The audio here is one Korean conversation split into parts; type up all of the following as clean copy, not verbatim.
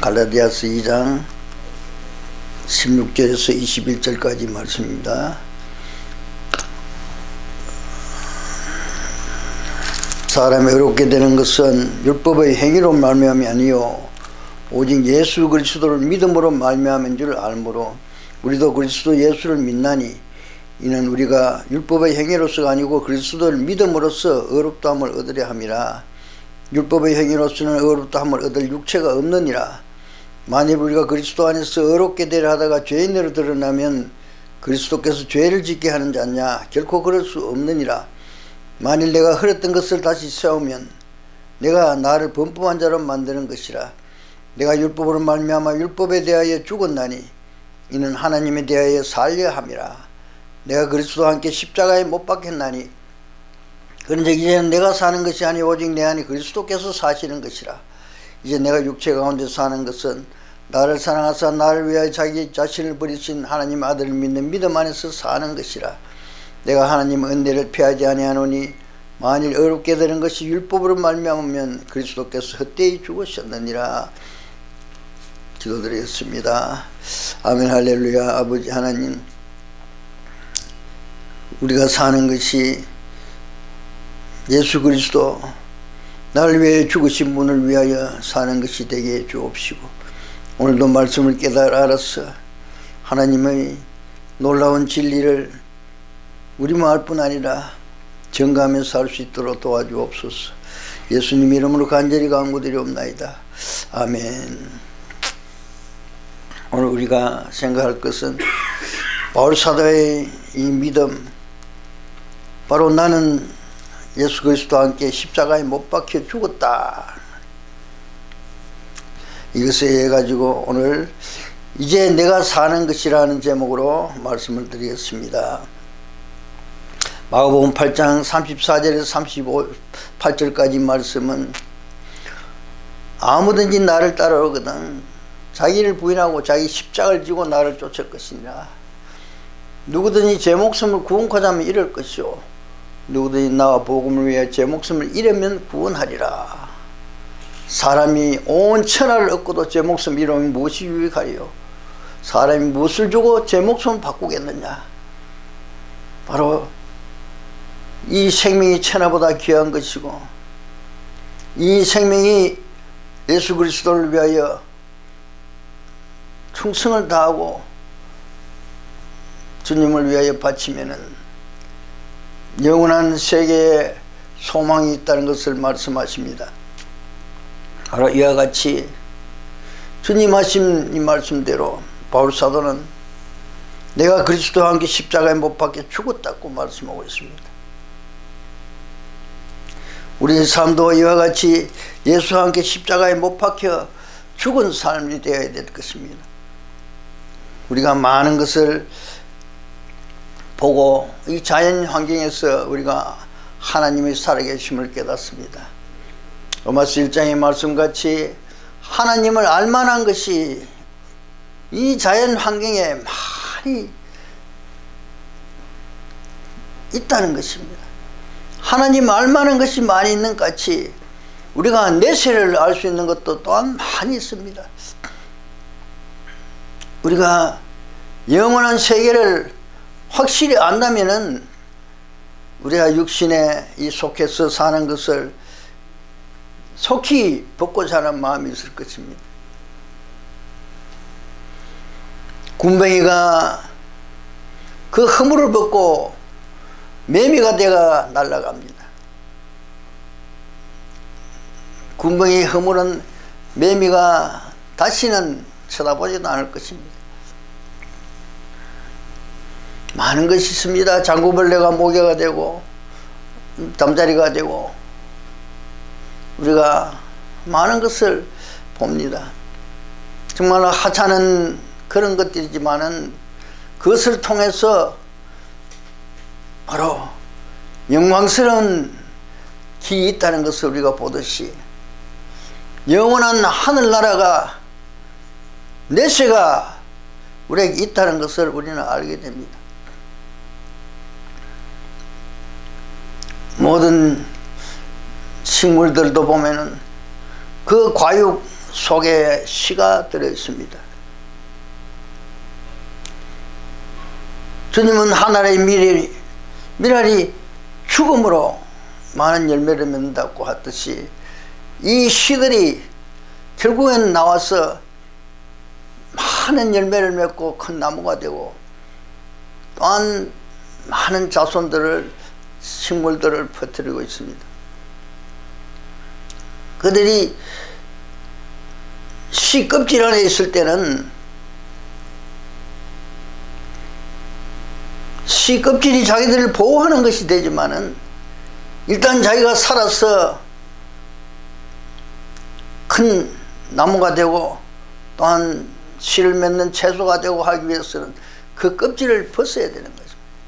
갈라디아서 2장 16절에서 21절까지 말씀입니다. 사람이 어렵게 되는 것은 율법의 행위로 말미암이 아니요 오직 예수 그리스도를 믿음으로 말미암은 줄 알므로 우리도 그리스도 예수를 믿나니 이는 우리가 율법의 행위로서가 아니고 그리스도를 믿음으로써 의롭다함을 얻으려 함이라. 율법의 행위로서는 의롭다함을 얻을 육체가 없느니라. 만일 우리가 그리스도 안에서 의롭게 되려 하다가 죄인으로 드러나면 그리스도께서 죄를 짓게 하는 자냐? 결코 그럴 수 없느니라. 만일 내가 흘렸던 것을 다시 세우면 내가 나를 범법한 자로 만드는 것이라. 내가 율법으로 말미암아 율법에 대하여 죽었나니 이는 하나님에 대하여 살려 함이라. 내가 그리스도와 함께 십자가에 못 박혔나니 그런즉 이제는 내가 사는 것이 아니 오직 내 안에 그리스도께서 사시는 것이라. 이제 내가 육체 가운데 사는 것은 나를 사랑하사 나를 위하여 자기 자신을 버리신 하나님 아들을 믿는 믿음 안에서 사는 것이라. 내가 하나님의 은혜를 피하지 아니하노니 만일 어렵게 되는 것이 율법으로 말미암으면 그리스도께서 헛되이 죽으셨느니라. 기도드리겠습니다. 아멘. 할렐루야. 아버지 하나님, 우리가 사는 것이 예수 그리스도 나를 위해 죽으신 분을 위하여 사는 것이 되게 해 주옵시고, 오늘도 말씀을 깨달아 알아서 하나님의 놀라운 진리를 우리만 알 뿐 아니라 증거하며 살 수 있도록 도와주옵소서. 예수님 이름으로 간절히 간구드리옵나이다. 아멘. 오늘 우리가 생각할 것은 바울 사도의 이 믿음, 바로 나는 예수 그리스도와 함께 십자가에 못 박혀 죽었다, 이것에 의해 가지고 오늘 이제 내가 사는 것이라는 제목으로 말씀을 드리겠습니다. 마가복음 8장 34절에서 38절까지 말씀은 아무든지 나를 따라오거든 자기를 부인하고 자기 십자가를 지고 나를 쫓을 것이니라. 누구든지 제 목숨을 구원코자 하면 잃을 것이요 누구든지 나와 복음을 위해 제 목숨을 잃으면 구원하리라. 사람이 온 천하를 얻고도 제 목숨 잃으면 무엇이 유익하리요? 사람이 무엇을 주고 제 목숨을 바꾸겠느냐? 바로 이 생명이 천하보다 귀한 것이고, 이 생명이 예수 그리스도를 위하여 충성을 다하고 주님을 위하여 바치면은 영원한 세계에 소망이 있다는 것을 말씀하십니다. 바로 이와 같이 주님 하신 이 말씀대로 바울 사도는 내가 그리스도와 함께 십자가에 못 박혀 죽었다고 말씀하고 있습니다. 우리의 삶도 이와 같이 예수와 함께 십자가에 못 박혀 죽은 삶이 되어야 될 것입니다. 우리가 많은 것을 보고 이 자연 환경에서 우리가 하나님의 살아계심을 깨닫습니다. 로마서 1장의 말씀같이 하나님을 알만한 것이 이 자연 환경에 많이 있다는 것입니다. 하나님 알만한 것이 많이 있는 것 같이 우리가 내세를 알 수 있는 것도 또한 많이 있습니다. 우리가 영원한 세계를 확실히 안다면은 우리가 육신에 이 속해서 사는 것을 속히 벗고 사는 마음이 있을 것입니다. 군뱅이가 그 허물을 벗고 매미가 되어 날아갑니다. 군뱅이의 허물은 매미가 다시는 쳐다보지도 않을 것입니다. 많은 것이 있습니다. 장구벌레가 모개가 되고 잠자리가 되고 우리가 많은 것을 봅니다. 정말 하찮은 그런 것들이지만은 그것을 통해서 바로 영광스러운 길이 있다는 것을 우리가 보듯이 영원한 하늘나라가 내세가 우리에게 있다는 것을 우리는 알게 됩니다. 모든 식물들도 보면은 그 과육 속에 씨가 들어있습니다. 주님은 하나의 미랄이 죽음으로 많은 열매를 맺는다고 하듯이 이 씨들이 결국엔 나와서 많은 열매를 맺고 큰 나무가 되고 또한 많은 자손들을 식물들을 퍼뜨리고 있습니다. 그들이 씨 껍질 안에 있을 때는 씨 껍질이 자기들을 보호하는 것이 되지만은 일단 자기가 살아서 큰 나무가 되고 또한 씨를 맺는 채소가 되고 하기 위해서는 그 껍질을 벗어야 되는 거죠.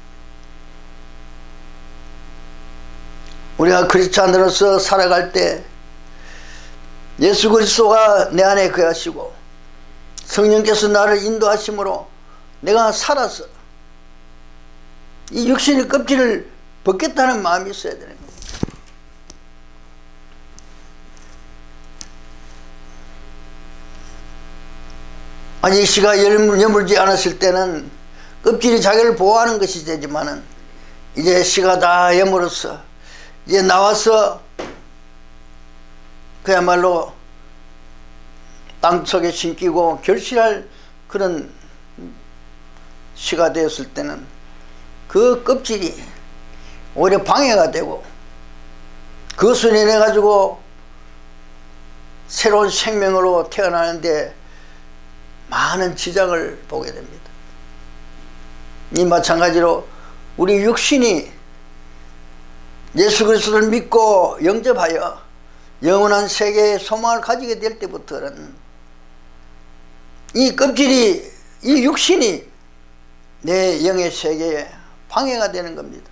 우리가 크리스찬으로서 살아갈 때 예수 그리스도가 내 안에 거하시고 성령께서 나를 인도하심으로 내가 살아서 이 육신의 껍질을 벗겠다는 마음이 있어야 되는 거예요. 아직 씨가 여물지 않았을 때는 껍질이 자기를 보호하는 것이 되지만은 이제 씨가 다 여물어서 이제 나와서 그야말로 땅속에 심기고 결실할 그런 씨가 되었을 때는 그 껍질이 오히려 방해가 되고 그것을 인해 가지고 새로운 생명으로 태어나는데 많은 지장을 보게 됩니다. 이 마찬가지로 우리 육신이 예수 그리스도를 믿고 영접하여 영원한 세계의 소망을 가지게 될 때부터는 이 껍질이, 이 육신이 내 영의 세계에 방해가 되는 겁니다.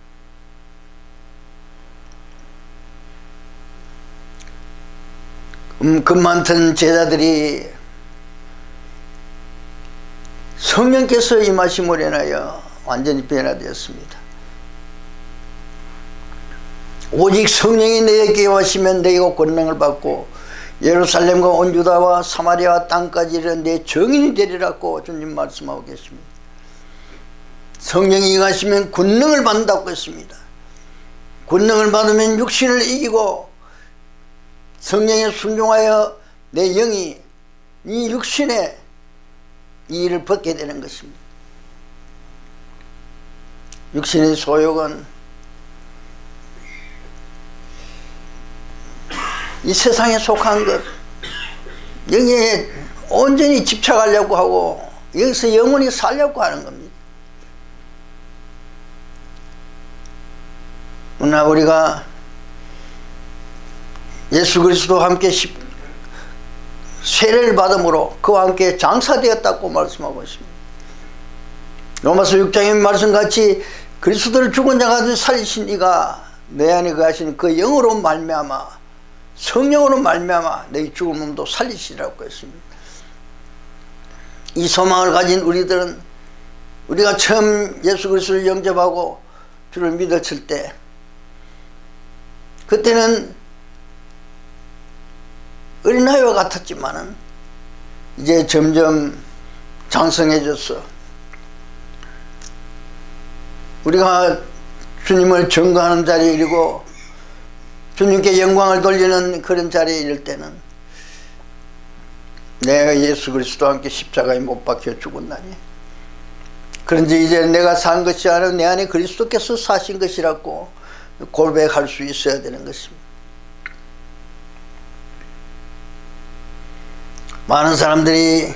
금 많던 제자들이 성령께서 임하심으로 인하여 완전히 변화되었습니다. 오직 성령이 너에게 오시면 너희가 권능을 받고 예루살렘과 온 유다와 사마리아 땅까지 이르러 내 증인이 되리라고 주님 말씀하고 계십니다. 성령이 임하시면 권능을 받는다고 했습니다. 권능을 받으면 육신을 이기고 성령에 순종하여 내 영이 이 육신의 이 일을 벗게 되는 것입니다. 육신의 소욕은 이 세상에 속한 것, 여기에 온전히 집착하려고 하고 여기서 영원히 살려고 하는 겁니다. 그러나 우리가 예수 그리스도와 함께 세례를 받음으로 그와 함께 장사되었다고 말씀하고 있습니다. 로마서 6장의 말씀같이 그리스도를 죽은 자 가운데 살리신 이가 내 안에 거하신 그 영으로 말미암아 성령으로 말미암아 너희 죽은 몸도 살리시라고 했습니다. 이 소망을 가진 우리들은 우리가 처음 예수 그리스도를 영접하고 주를 믿었을 때 그때는 어린아이와 같았지만은 이제 점점 장성해져서 우리가 주님을 증거하는 자리에 이르고 주님께 영광을 돌리는 그런 자리에 이를 때는 내가 예수 그리스도와 함께 십자가에 못 박혀 죽었나니 그런지 이제 내가 산 것이 아니라 내 안에 그리스도께서 사신 것이라고 고백할 수 있어야 되는 것입니다. 많은 사람들이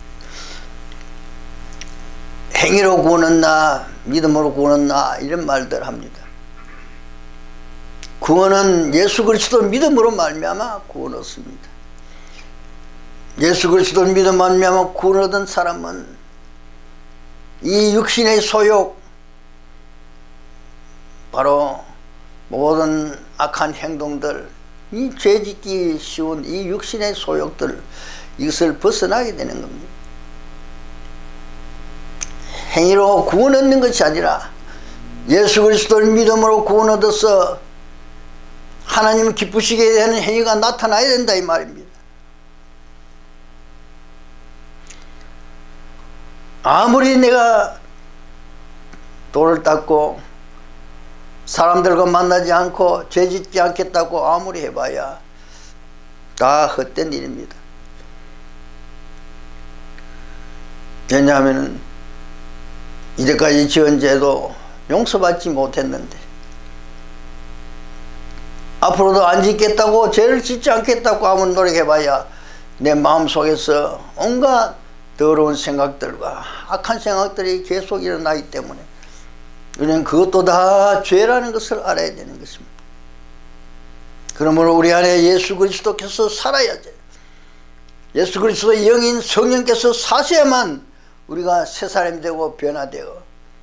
행위로 구원은 나 믿음으로 구원은 나 이런 말들 합니다. 구원은 예수 그리스도 믿음으로 말미암아 구원 얻습니다. 예수 그리스도 믿음 말미암아 구원 얻은 사람은 이 육신의 소욕, 바로 모든 악한 행동들, 이 죄짓기 쉬운 이 육신의 소욕들, 이것을 벗어나게 되는 겁니다. 행위로 구원 얻는 것이 아니라 예수 그리스도를 믿음으로 구원 얻어서 하나님을 기쁘시게 되는 행위가 나타나야 된다 이 말입니다. 아무리 내가 돌을 닦고 사람들과 만나지 않고 죄짓지 않겠다고 아무리 해봐야 다 헛된 일입니다. 왜냐하면 이제까지 지은 죄도 용서받지 못했는데 앞으로도 안 짓겠다고, 죄를 짓지 않겠다고 아무리 노력해봐야 내 마음속에서 온갖 더러운 생각들과 악한 생각들이 계속 일어나기 때문에 우리는 그것도 다 죄라는 것을 알아야 되는 것입니다. 그러므로 우리 안에 예수 그리스도께서 살아야죠. 예수 그리스도의 영인 성령께서 사셔야만 우리가 새 사람이 되고 변화되어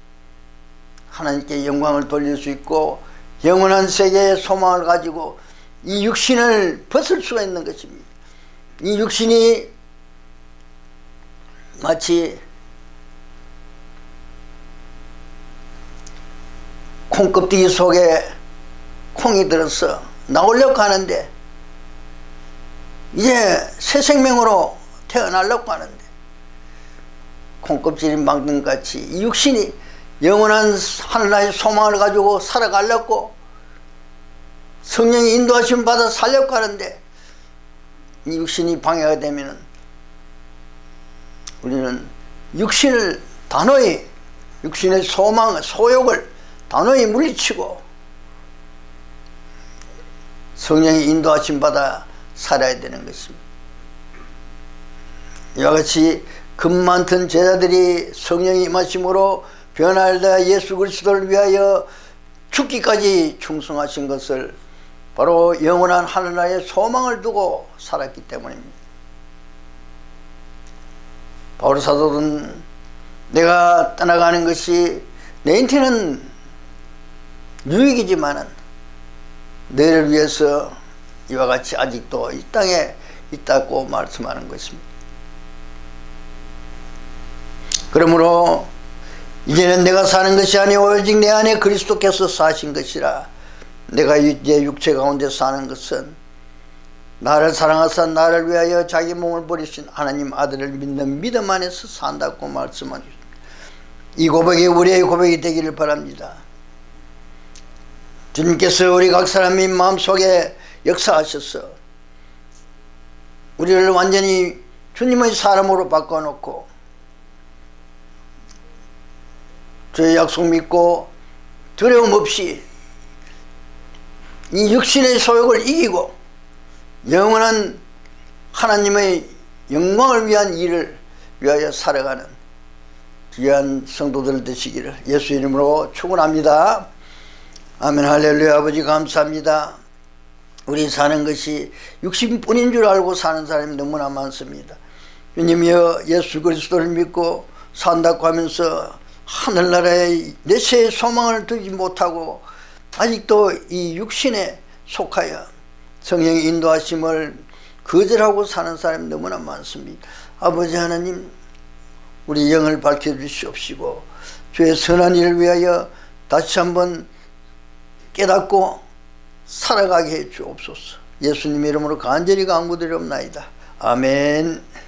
하나님께 영광을 돌릴 수 있고 영원한 세계의 소망을 가지고 이 육신을 벗을 수가 있는 것입니다. 이 육신이 마치 콩껍데기 속에 콩이 들어서 나오려고 하는데 이제 새 생명으로 태어나려고 하는데 콩껍질이 막는 같이 이 육신이 영원한 하늘나라의 소망을 가지고 살아가려고 성령의 인도하심 받아 살려고 하는데 이 육신이 방해가 되면 우리는 육신을 단호히, 육신의 소망, 소욕을 단호히 물리치고 성령의 인도하심 받아 살아야 되는 것입니다. 이와 같이 금 많던 제자들이 성령의 임하심으로 변화하여 예수 그리스도를 위하여 죽기까지 충성하신 것을 바로 영원한 하늘나라의 소망을 두고 살았기 때문입니다. 바울 사도는 내가 떠나가는 것이 내인테는 유익이지만은 너희를 위해서 이와 같이 아직도 이 땅에 있다고 말씀하는 것입니다. 그러므로 이제는 내가 사는 것이 아니오 오직 내 안에 그리스도께서 사신 것이라. 내가 이제 육체 가운데 사는 것은 나를 사랑하사 나를 위하여 자기 몸을 버리신 하나님 아들을 믿는 믿음 안에서 산다고 말씀하셨습니다. 이 고백이 우리의 고백이 되기를 바랍니다. 주님께서 우리 각 사람의 마음속에 역사하셔서 우리를 완전히 주님의 사람으로 바꿔놓고 저의 약속 믿고 두려움 없이 이 육신의 소욕을 이기고 영원한 하나님의 영광을 위한 일을 위하여 살아가는 귀한 성도들 되시기를 예수 이름으로 축원합니다. 아멘. 할렐루야. 아버지 감사합니다. 우리 사는 것이 육신뿐인 줄 알고 사는 사람이 너무나 많습니다. 주님이여 예수 그리스도를 믿고 산다고 하면서 하늘나라의 내세의 소망을 두지 못하고 아직도 이 육신에 속하여 성령의 인도하심을 거절하고 사는 사람이 너무나 많습니다. 아버지 하나님, 우리 영을 밝혀주시옵시고 주의 선한 일을 위하여 다시 한번 깨닫고 살아가게 해 주옵소서. 예수님 이름으로 간절히 간구드리옵나이다. 아멘.